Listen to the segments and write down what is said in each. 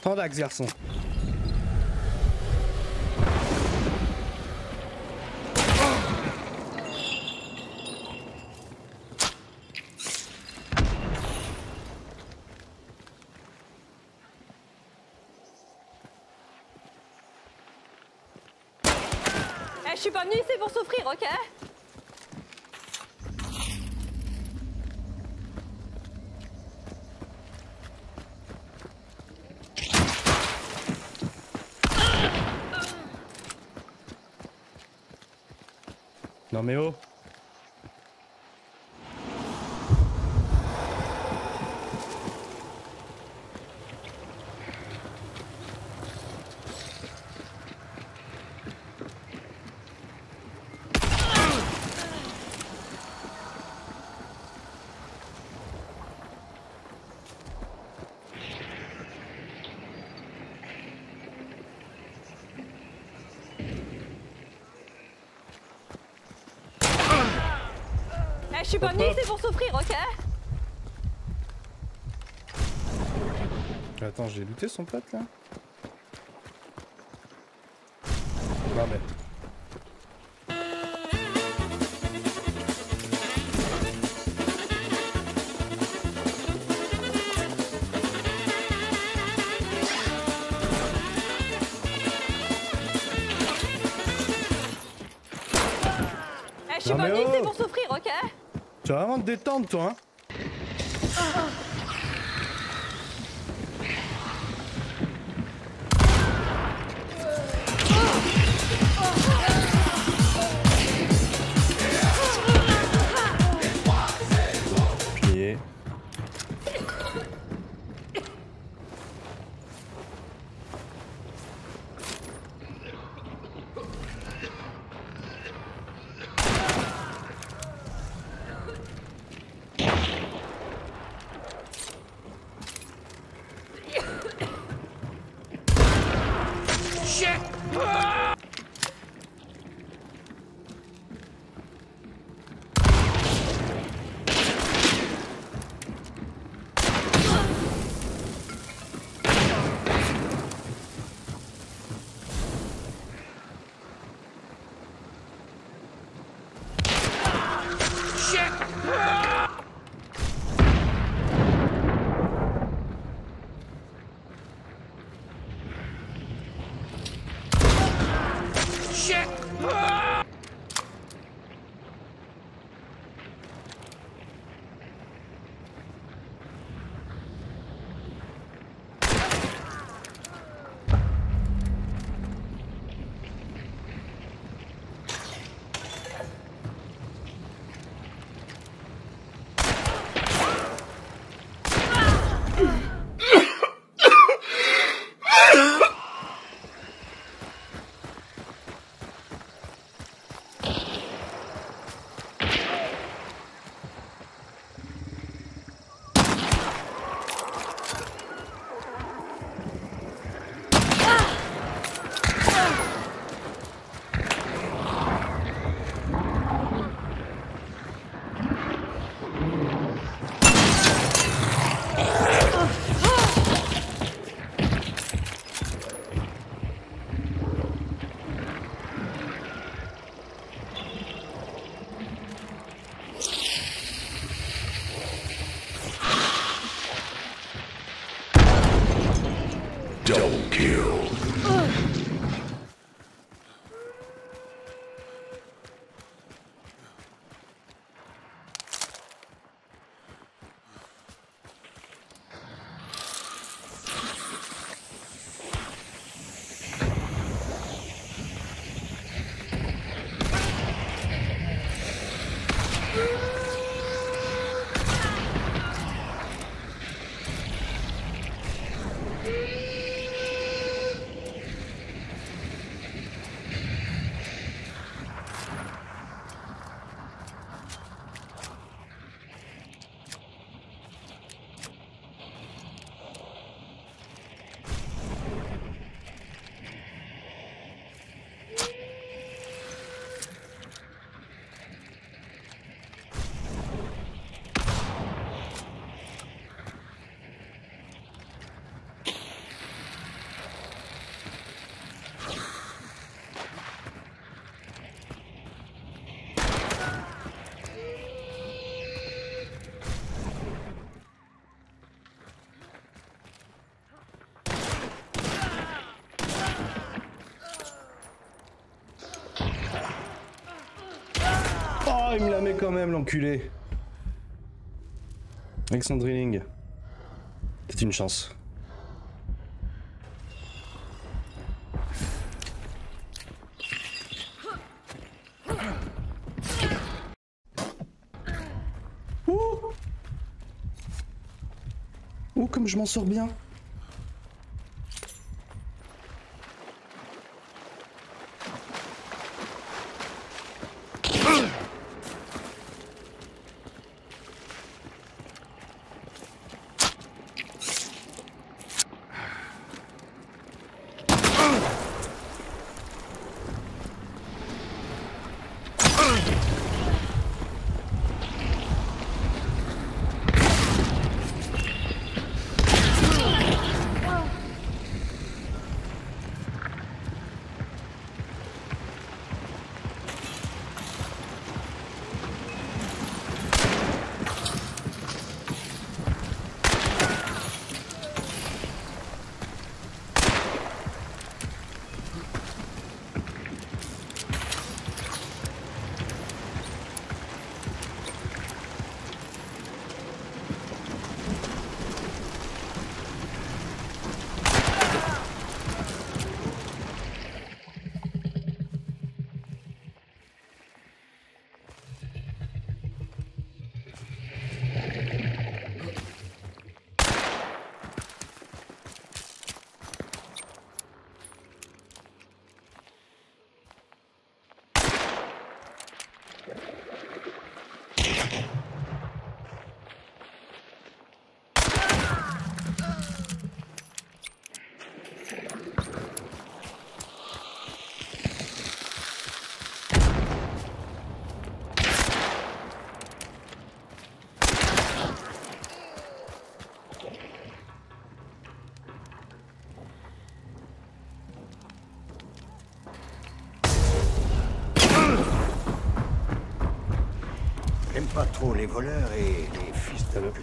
Relax, garçon. Je suis pas venue ici pour souffrir, ok? Non mais oh. Je suis pas venue ici pour souffrir, ok? Attends, j'ai looté son pote là? Non mais... Je suis pas venue ici pour souffrir, ok? Tu vas vraiment te détendre toi, hein? Plié. Double kill. Oh, il me la met quand même, l'enculé. Avec son drilling. C'est une chance. Ouh! Ouh, comme je m'en sors bien. J'aime pas trop les voleurs et les fils de pute.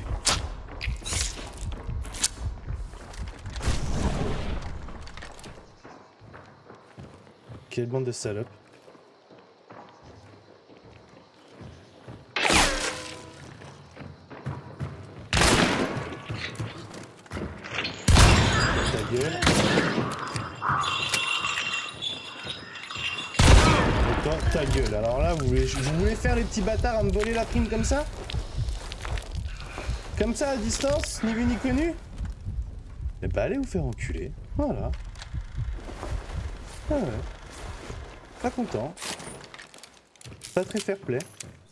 Quelle bande de salopes. Ta gueule. Et toi, ta gueule. Alors là, vous voulez faire les petits bâtards à me voler la prime comme ça? Comme ça, à distance, ni vu ni connu? Eh bah allez vous faire enculer. Voilà. Ah ouais. Pas content. Pas très fair play.